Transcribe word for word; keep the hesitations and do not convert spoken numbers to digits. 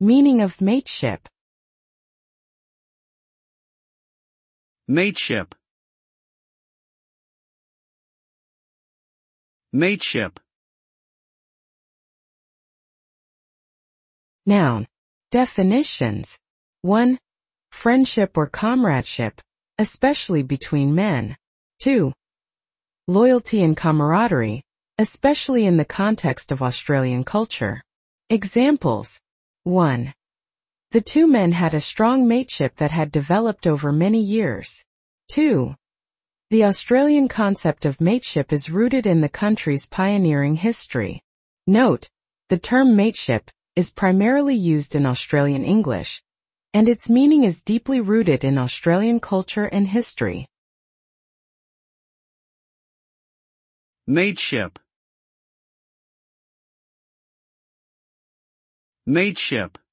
Meaning of mateship. Mateship. Mateship. Noun. Definitions. one. Friendship or comradeship, especially between men. two. Loyalty and camaraderie, especially in the context of Australian culture. Examples. one. The two men had a strong mateship that had developed over many years. two. The Australian concept of mateship is rooted in the country's pioneering history. Note, the term mateship is primarily used in Australian English, and its meaning is deeply rooted in Australian culture and history. Mateship. Mateship.